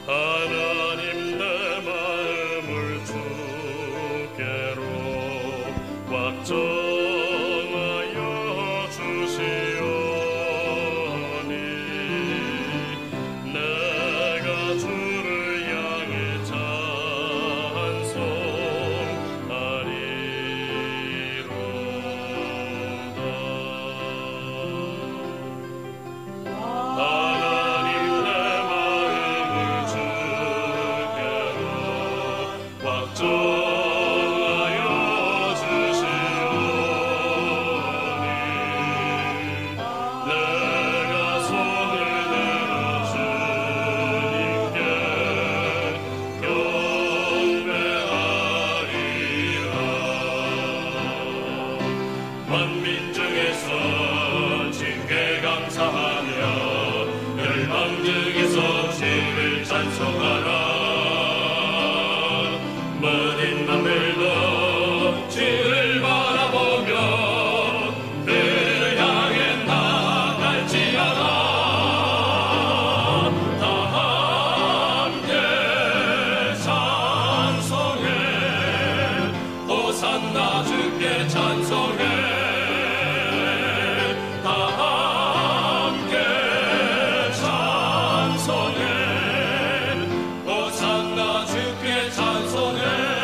하나님 내 마음을 주께로 꽉 정하여 주시오니 내가 주를 향해 찬송하리로다. 하나님 내 마음을 주께로 꽉 정하여 주시오니 내가 손을 들어 주님께 경배하리라. 만민 중에서 주께 감사하며 열방 중에서 주를 찬송하라. 모든 만물도 주를 바라보며 그를 향해 나갈지어다. 다 함께 찬송해 호산나 주께 찬송해. 다 함께 찬송해 호산나 주께 찬송해.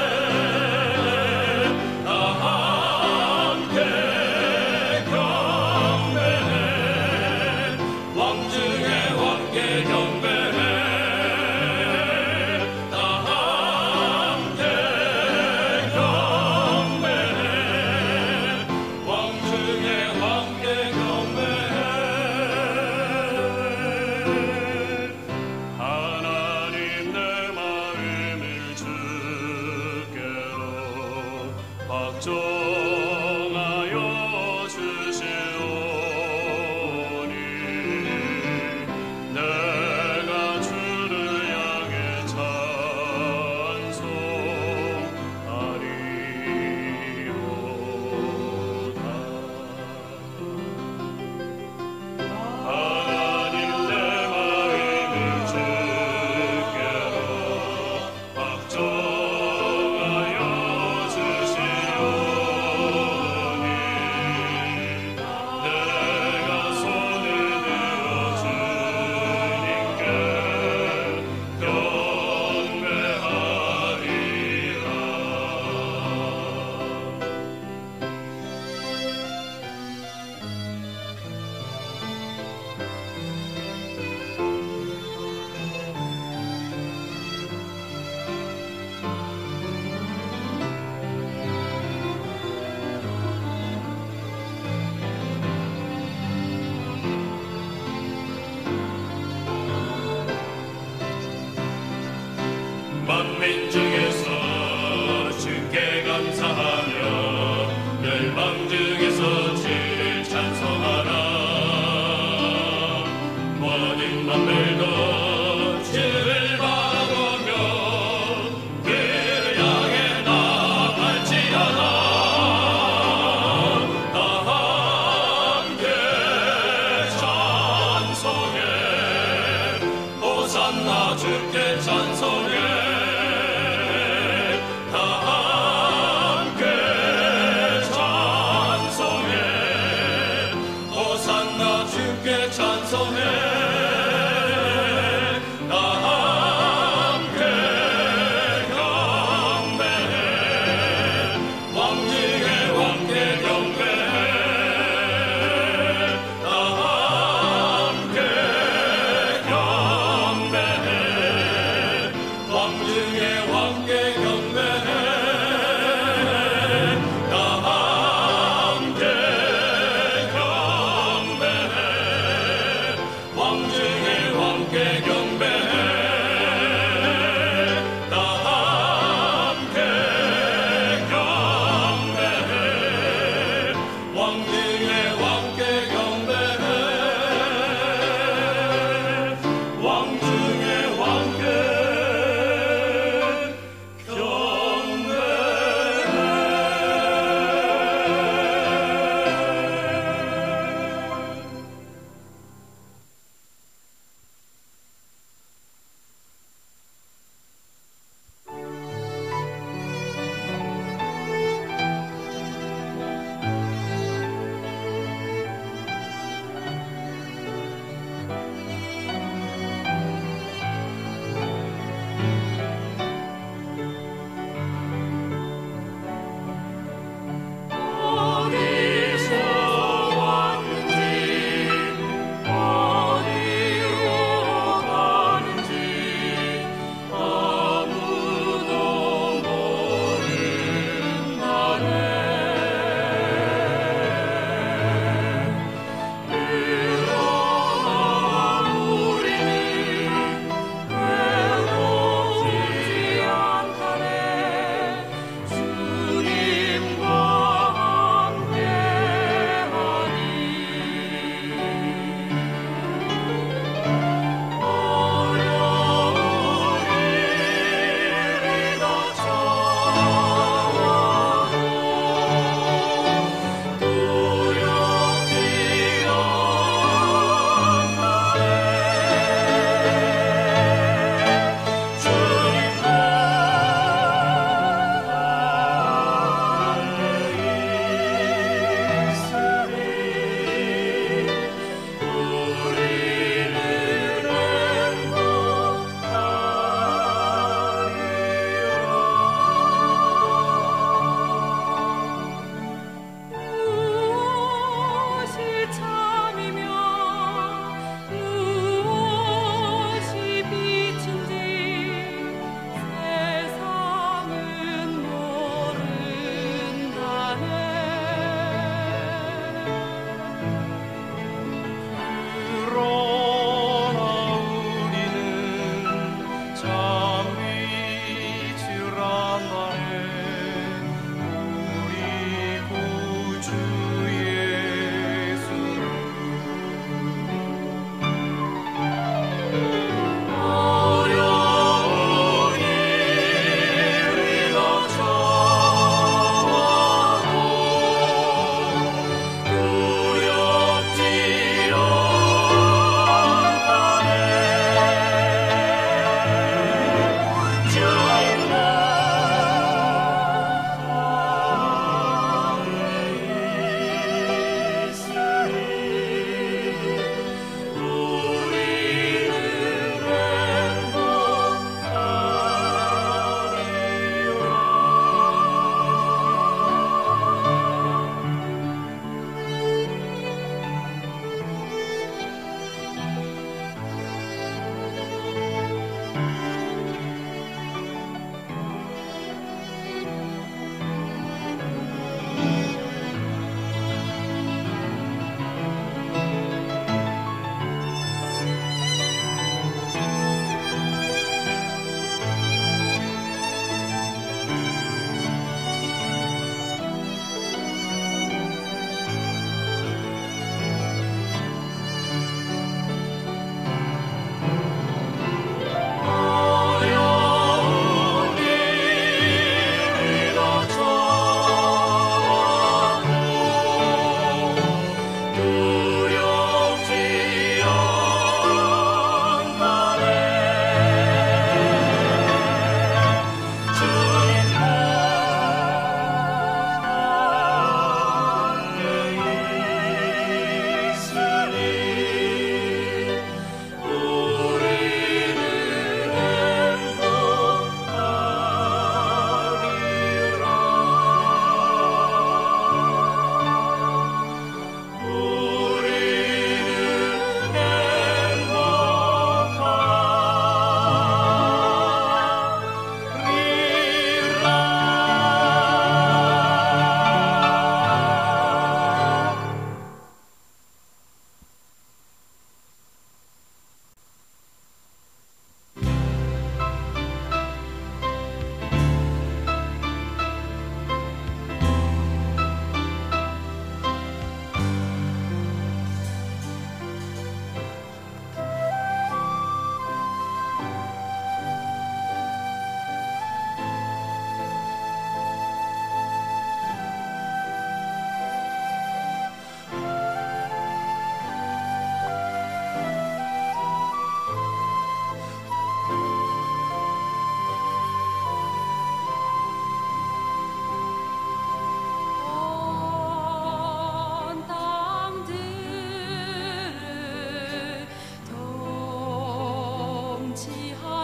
다 함께 경배해 왕 중에 왕께 경배해. 다 함께 경배해 왕 중에 왕께 경배해. 하나님 내 마음을 주께로 확 정하여 주시오니 내가 주를 향해 찬송하리로다. 하나님 내 마음을 주께로 확 정하여 주시오니 내가 손을 들어 주님께 경배하리라. 만민 중에서 주께 감사하며 열방 중에서 주를 찬송하라. 모든 만물도 주를 바라보며 그를 향해 나갈지어다. 다 함께 찬송해 호산나 주께 찬송해. 다 함께 찬송해 호산나 주께 찬송해. 다 함께 경배해 왕 중에 왕께 경배해. 다 함께 경배해 왕 중에 왕께 경배해. 다 함께 경배해 왕 중에 왕께 경배해. 다 함께 경배해 왕 중에 왕께 경배해. 왕 중에 왕께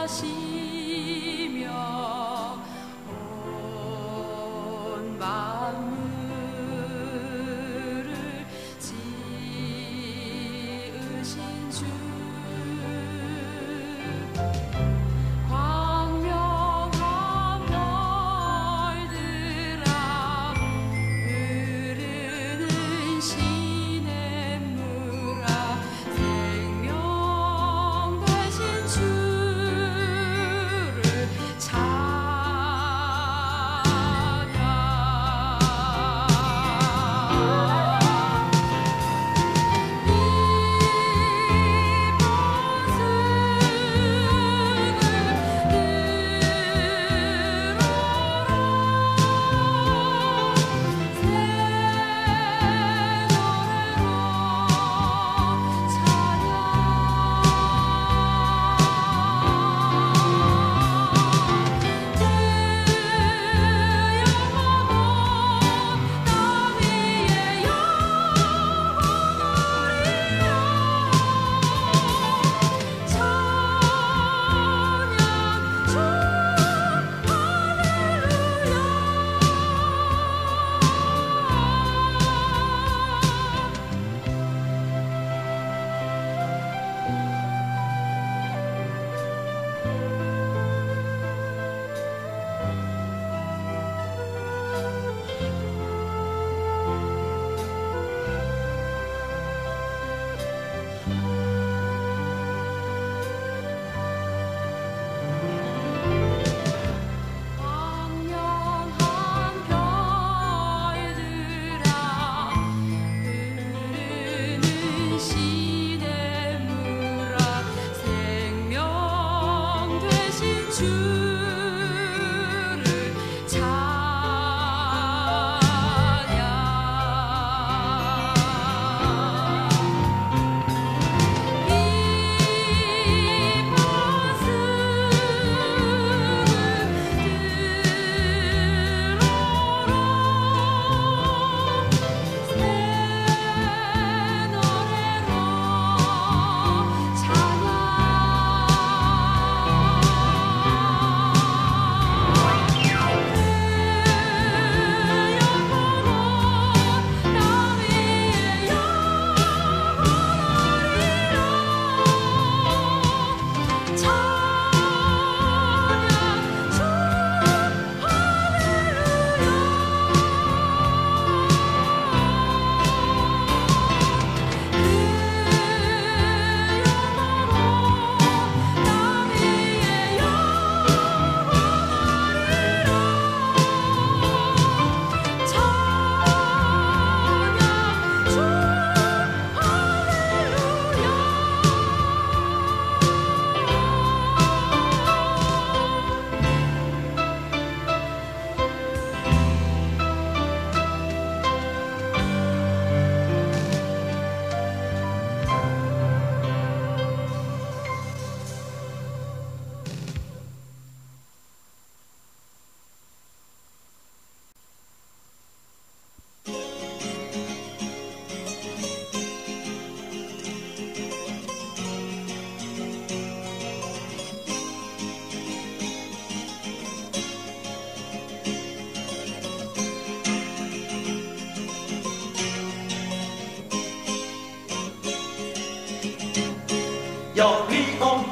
여리고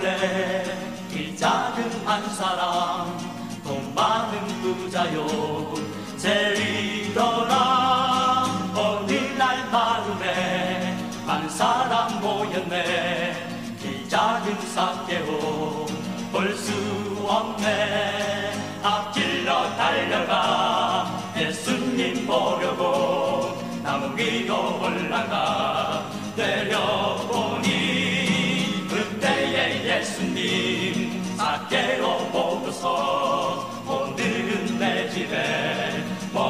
마을에 이 작은 한 사람 돈 많은 부자요 제리더라. 어느 날 마을에 많은 사람 모였네. 이 작은 삭개오 볼 수 없네. 앞길로 달려가 예수님 보려고 나무 위로 올라가 내려보니 그때의 예수님 삭개오 보고서 오늘은 내 집에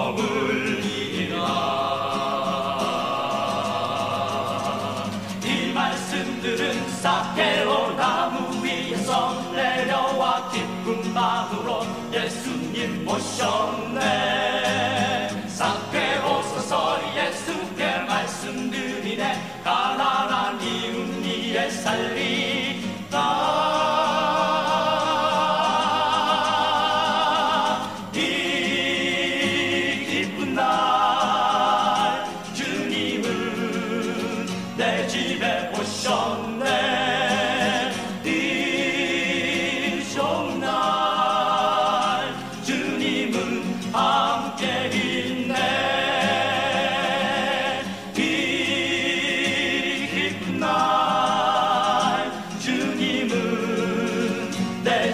머물리라. 이 말씀들은 삭개오 나무 위에서 내려와 기쁜 마음으로 예수님 모셨네. 삭개오 서서 예수께 말씀드리네. 가난한 이웃 니에 살리다.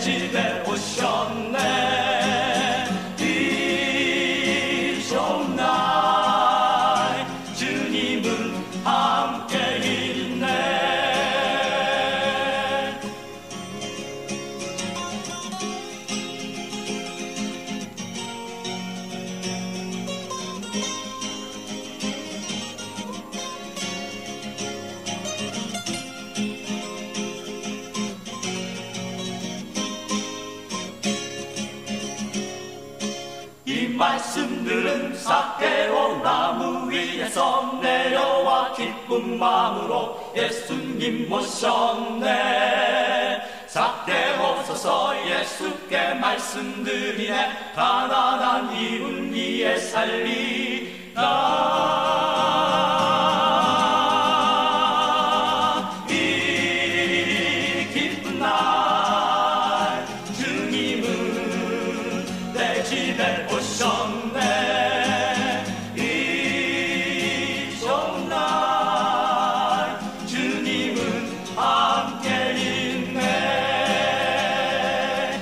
집에 오셨네. 이 좋은 날 주님은 함께 있네. 이 말씀들은 삭개오 나무 위에서 내려와 기쁜 마음으로 예수님 모셨네. 삭개오 서서 예수께 말씀드리네. 가난한 이웃 위에 살리라. 이 기쁜 날 주님은 내 집에 오셨네. 이 좋은 날 주님은 함께 있네.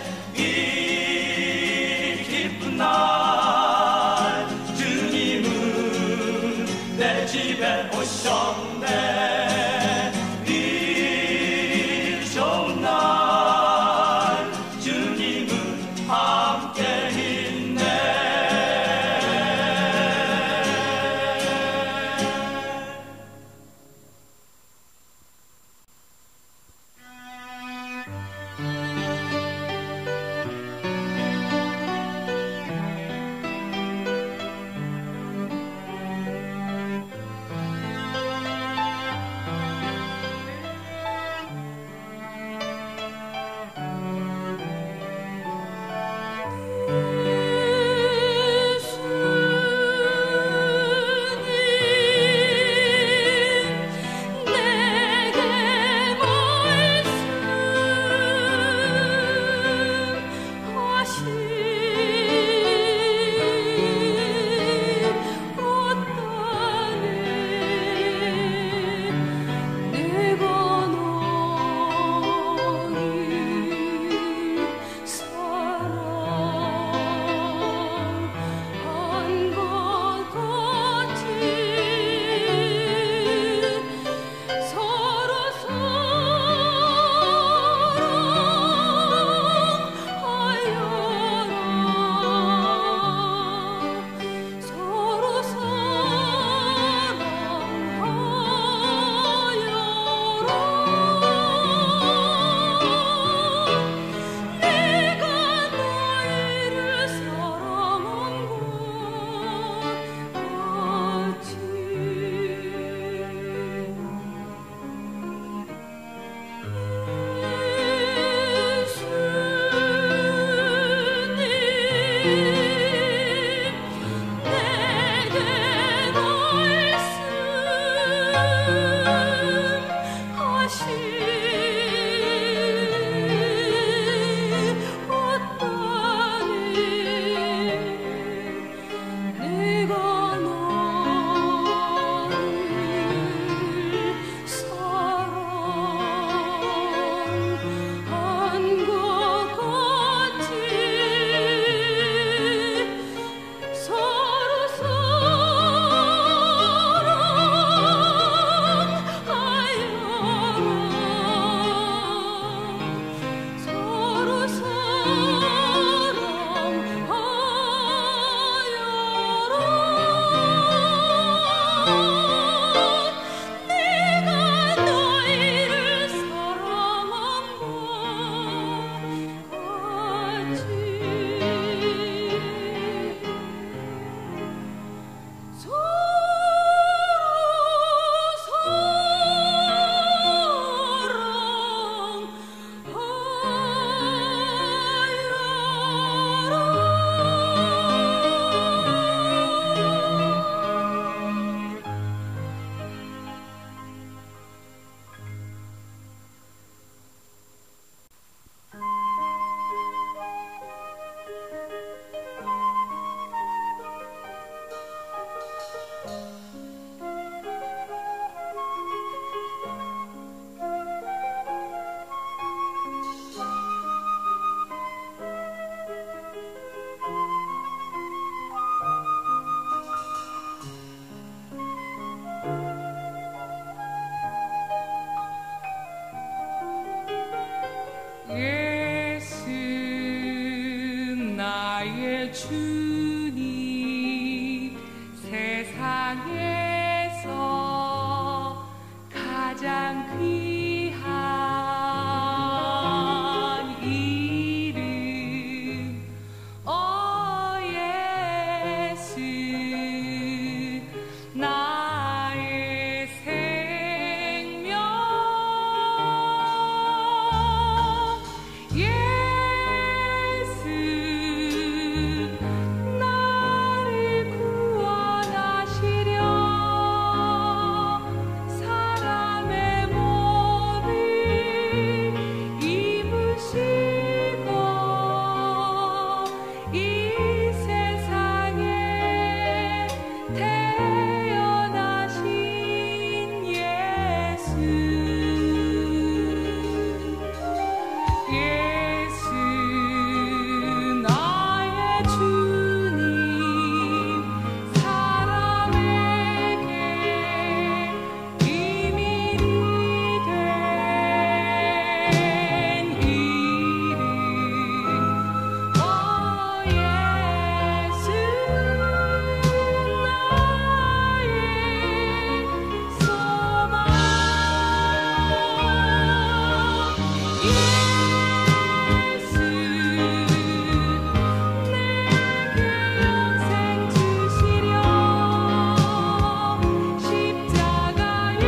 이 기쁜 날 주님은 내 주님, 세상에서 가장 귀한 이름, 예수, 나의 생명. 예수, 나를 구원하시려 사람의 몸을 입으시고 이 세상에 태어나신 예수. 예수, 나의 주님, 사람에게 비밀이 된 이름. 예수, 나의 소망. 예수, 내게 영생 주시려 십자가에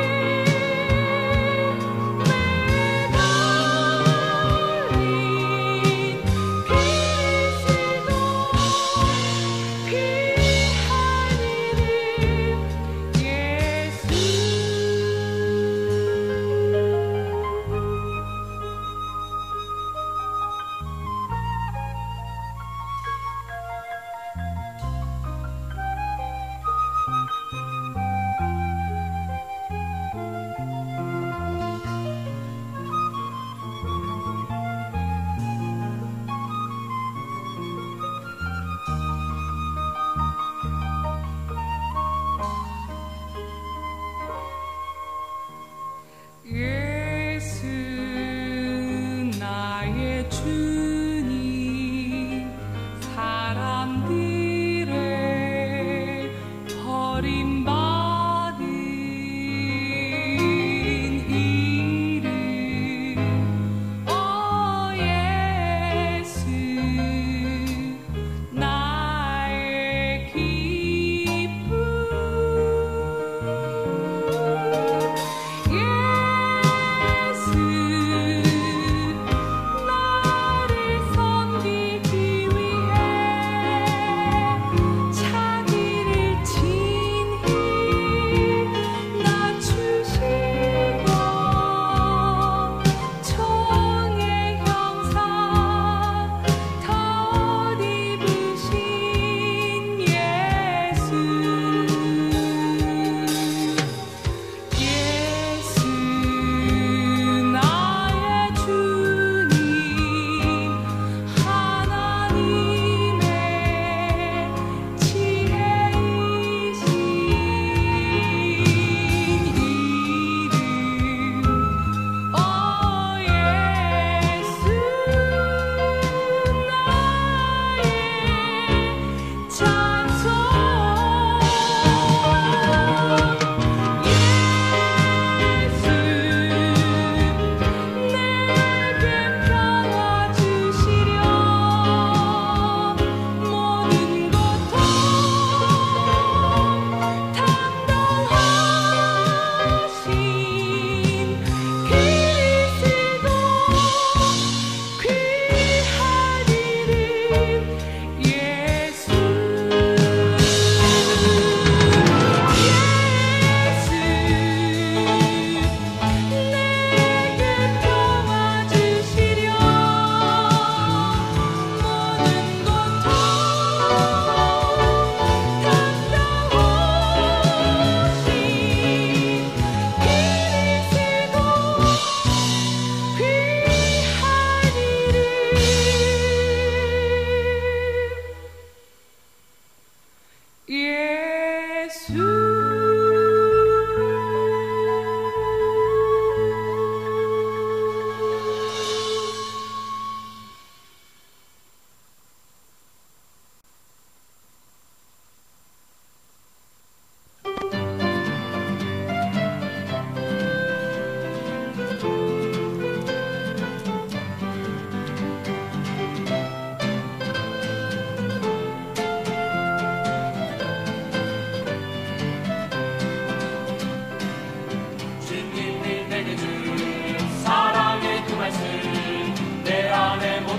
매달린 그리스도, 귀한 이름 예수. 예수, 나의 주님, 사람들의 버림받은 이름. 예수, 나의 기쁨. 예수, 나를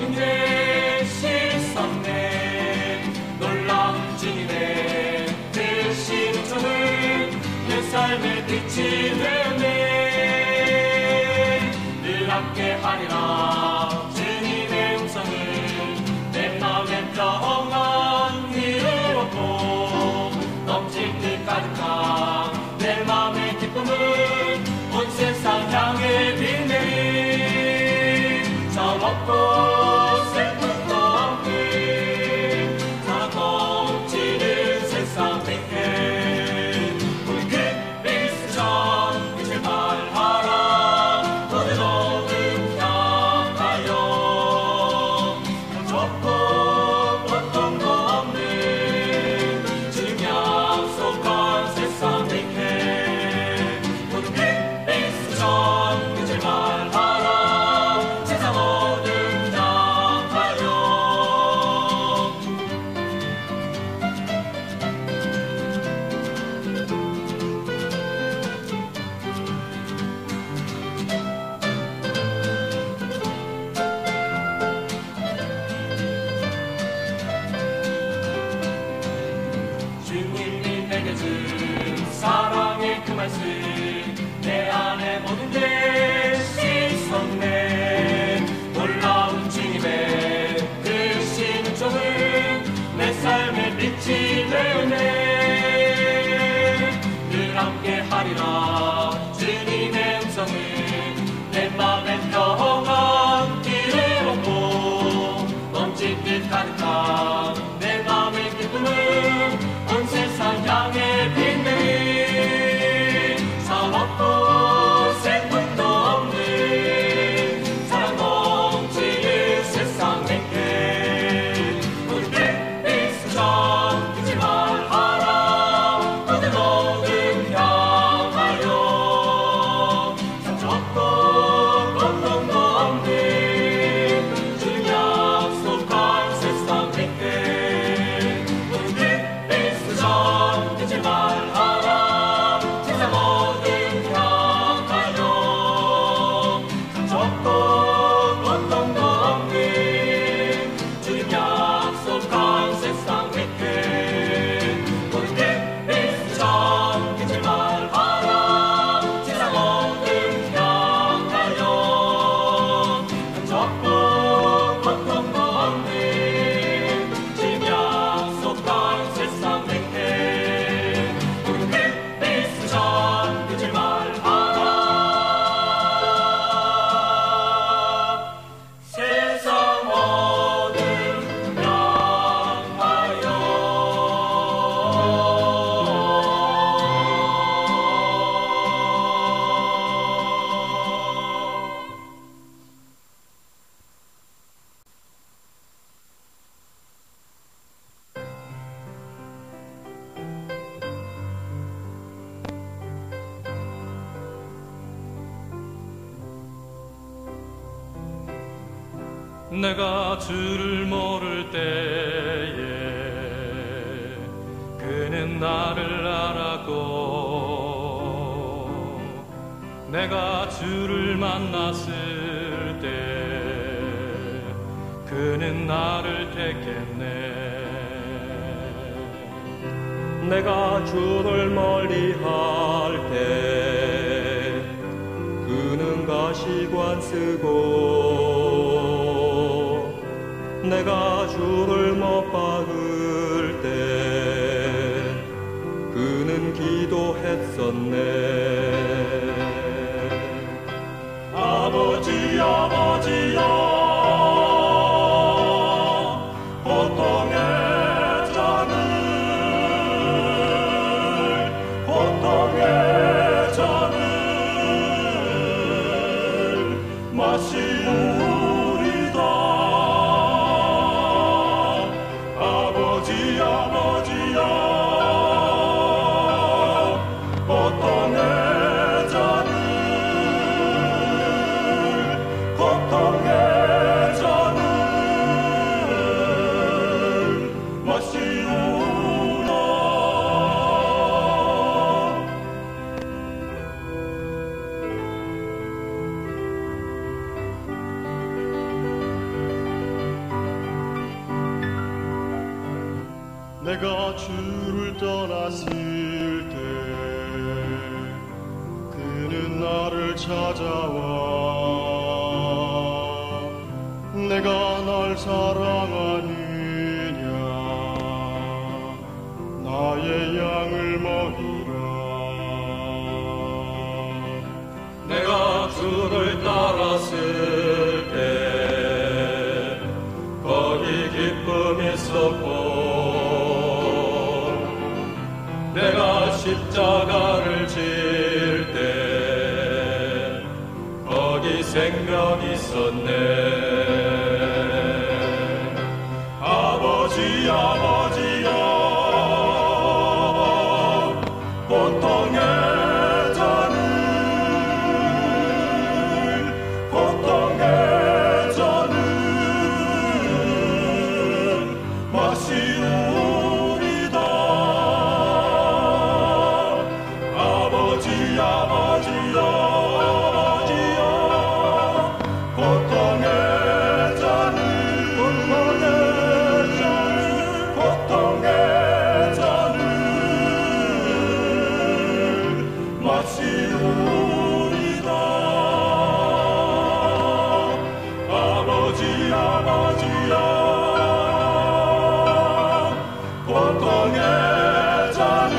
모든 죄 씻었네. 놀라운 주님의 크신 은총은 내 삶의 빛이 되었네. 늘 함께 하리라. 주님의 음성은 내 마음에 평안 이루었고 넘칠 가득한 내 마음의 기쁨은 온 세상 향해 빛내리. 저 먹고 슬픔도 없는 사랑 넘치는 세상 빛에 우리 그리스도처럼 빛을 발하라. 모든 어둠 향하여 좁고 고통도 없는 주님 약속한 세상 빛에 모든 그리스도처럼 빛을 발하라. 세상 어둠 향하여. 주님이 내게 준 사랑의 그 말씀 내 안에 모든 죄 씻었네. 놀라운 주님의 크신 은총은 내 삶의 빛이 되었네. 늘 함께 하리라. 주님의 음성은 내 맘에 평안 이루었고 넘칠 듯 가득한 내 맘의 기쁨은 온 세상 향해 빛내리. 사 먹고 슬픔도 없는 사랑 넘치는 세상 내게 우리 그리스도처럼 빛을 발하라. 모든 어둠 향하여 참 좁고 고통도 없는 주님 약속한 세상 내게 우리 그리스도처럼 빛을 발하라. 세상 어둠 향하여 참 좁고 고통도 없는 주님 약속한 세상 내게 우리 그리스도처럼 빛을 발하라. 세상 어둠 향하여 참 좁고 고통도 없는 주님 약속한 세상 내게 우리 그리스도처럼 빛을 발하라. 세상 어둠 향하여. 내가 주를 모를 때에 그는 나를 알았고 내가 주를 만났을 때 그는 나를 택했네. 내가 주를 멀리할 때 그는 가시관 쓰고 내가 주를 못 박을 때 그는 기도했었네. 아버지 아버지여 고통의 잔을 마시우리다. 아버지 아버지여 고통의 내가 주를 떠났을 때 그는 나를 찾아와 내가 날 사랑하느냐 나의 양을 먹이라 내가 주를 따랐을 때 거기 기쁨이 있었고 내가 십자가를 질 때 거기 생명이 있었네 아버지 아버지여 고통의 잔을 마시우리다 아버지 아버지여 고통의 잔을 마시우리다 아버지 아버지여 고통의 잔을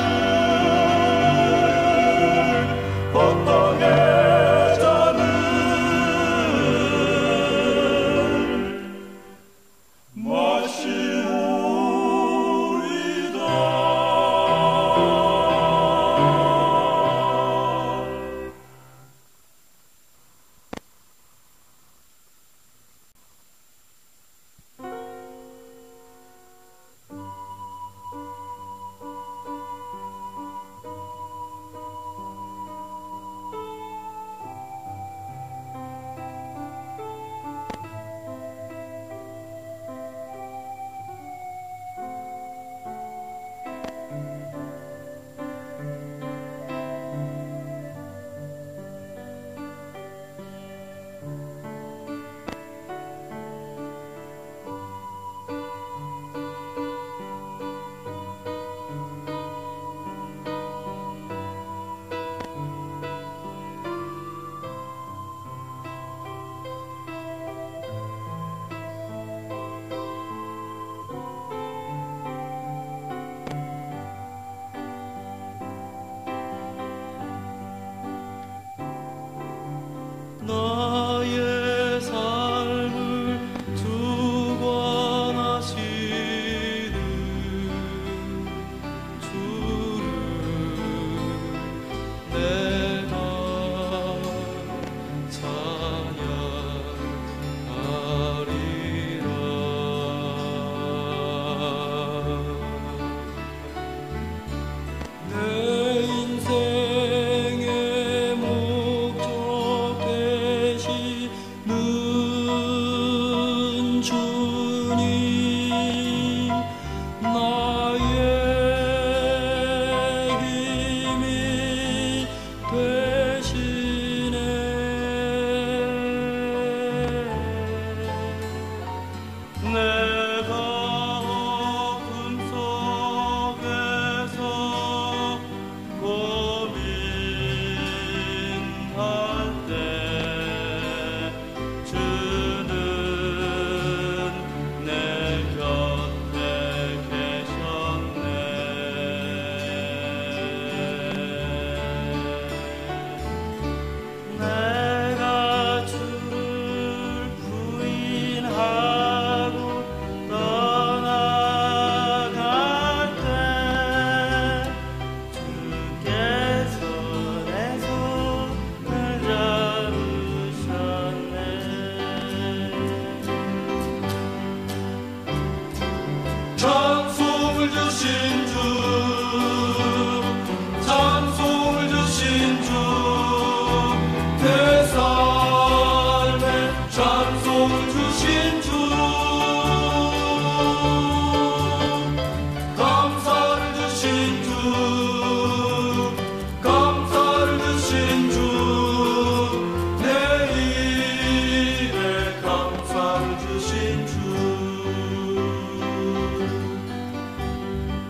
나의 삶을 주관하시는 주를 내가 찬양하리라 내 인생의 목적 되시는 주님 나의 힘이 되시네 내가 어둠 속에서 고민할 때 주는 내 곁에 계셨네 내가 주를 부인하고 떠나갈 때 주께서 내 손을 잡으셨네 찬송을 주신 주 찬송을 주신 주 내 삶에 찬송을 주신 주 감사를 주신 주 감사를 주신 주 내 일에 감사를 주신 주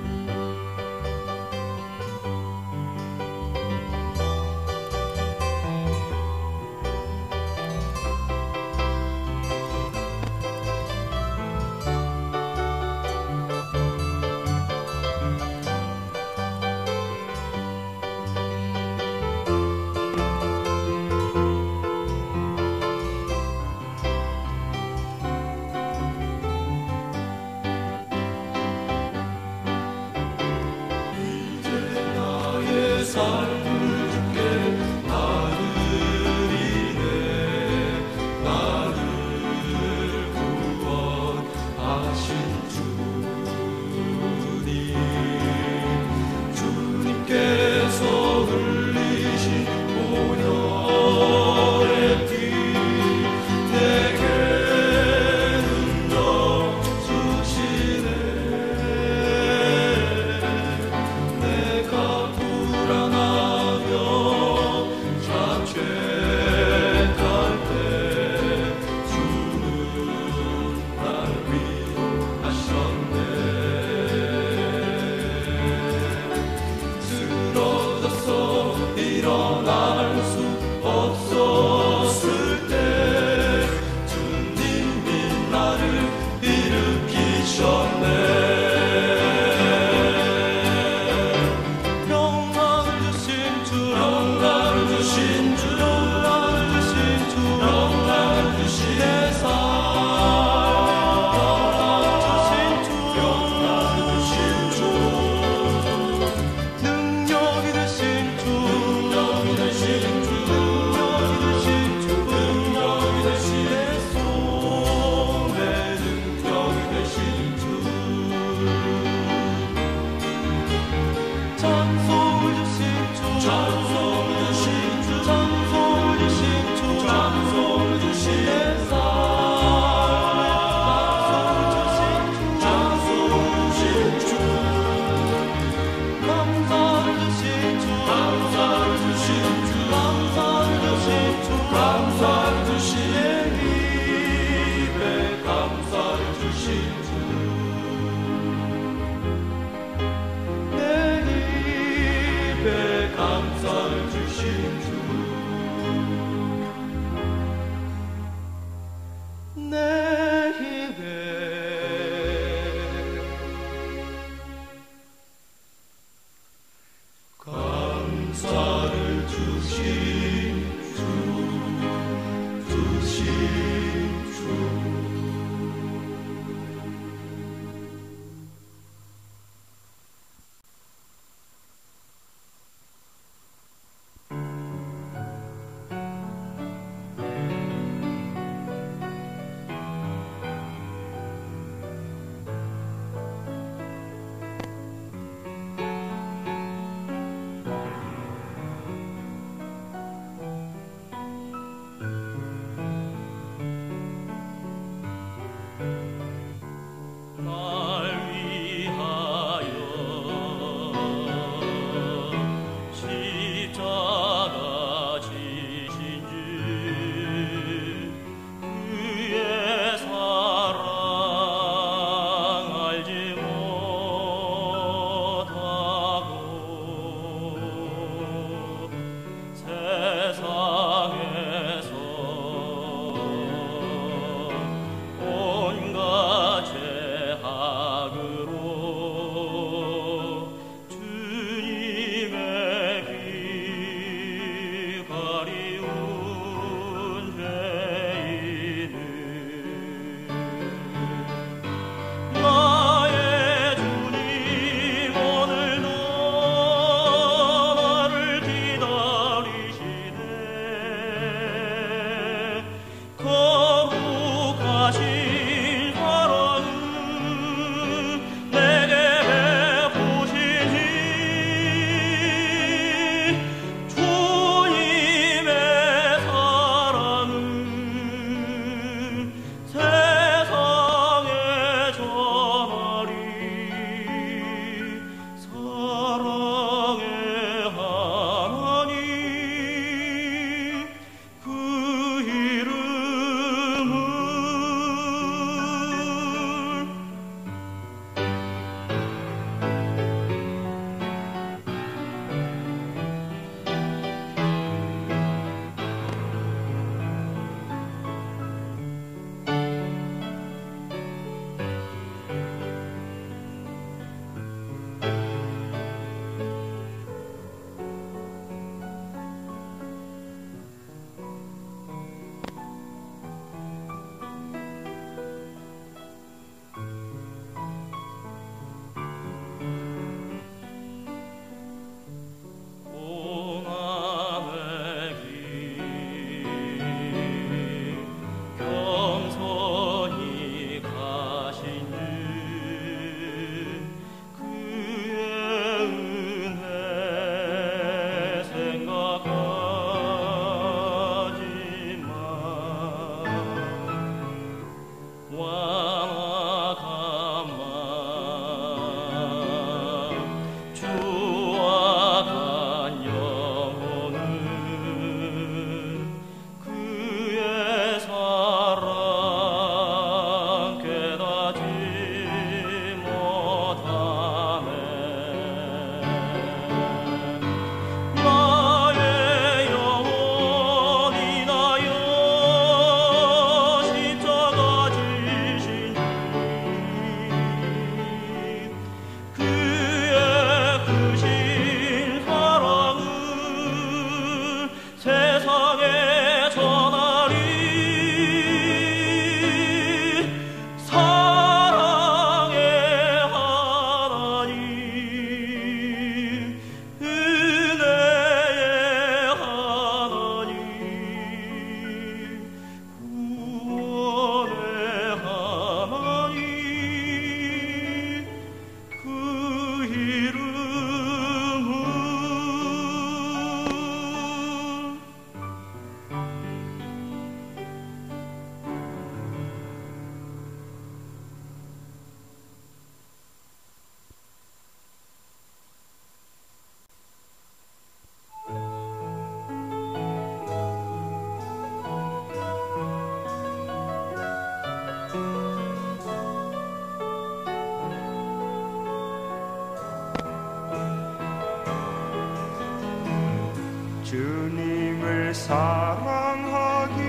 사랑하기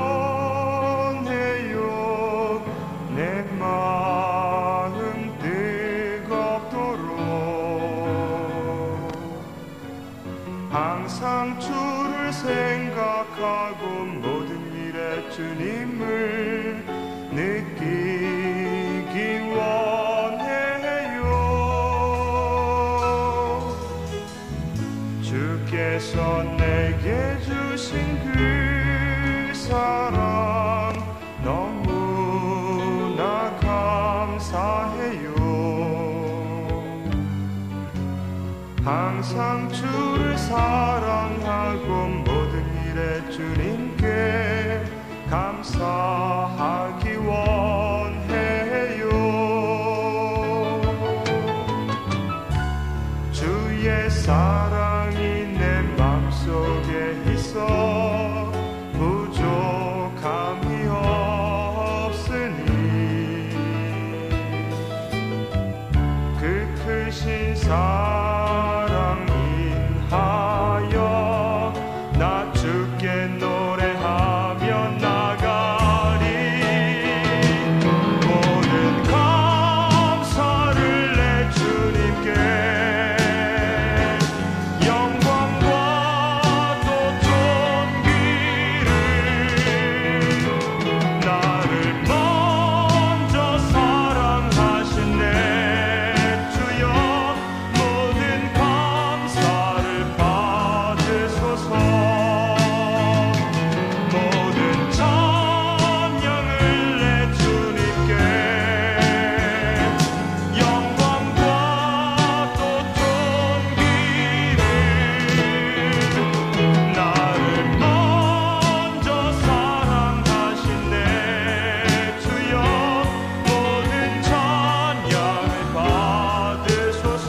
원해요. 내 마음 뜨겁도록 항상 주를 생각하고 모든 일에 주님을 느끼기 원해요. 주께서 내게 주신 그 사랑 너무나 감사해요. 항상 주를 사랑하고 모든 일에 주님께 감사하기 원해요. 주의 사랑이 내 맘속에 있어 부족함이 없으니 그 크신 사랑 인하여 나 주께 노래하며 나가리. 모든 감사를 내 주님께 영광과 또 존귀를 나를 먼저 사랑하신 내 주여 모든 감사를 받으소서. 모든 찬양을 내 주님께 영광과 또 존귀를 나를 먼저 사랑하신 내 주여 모든 찬양을 받으소서.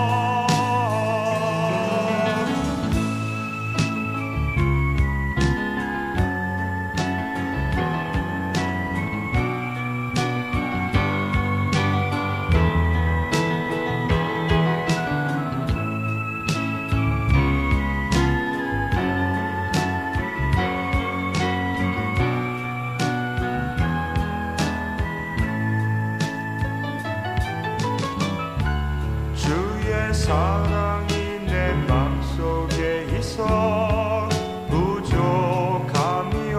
주의 사랑이 내 맘속에 있어 부족함이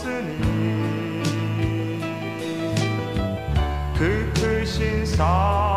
없으니 그 크신 사랑